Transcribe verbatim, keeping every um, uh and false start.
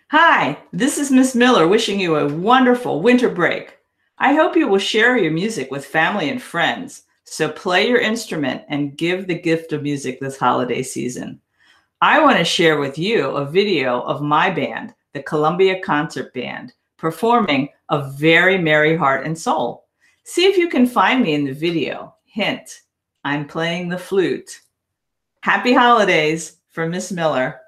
Hi, this is Miss Miller wishing you a wonderful winter break. I hope you will share your music with family and friends. So play your instrument and give the gift of music this holiday season. I want to share with you a video of my band, the Columbia Concert Band, performing A Very Merry Heart and Soul. See if you can find me in the video. Hint, I'm playing the flute. Happy holidays from Miss Miller.